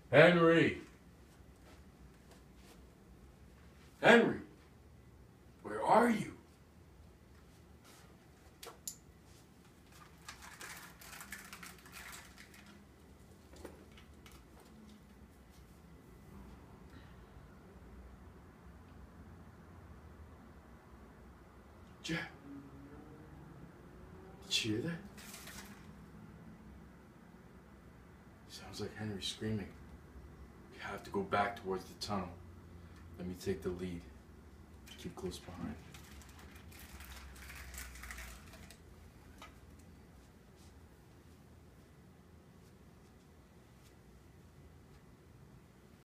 Henry! Henry! Where are you? Jack? Did you hear that? Sounds like Henry screaming. We have to go back towards the tunnel. Let me take the lead. Keep close behind.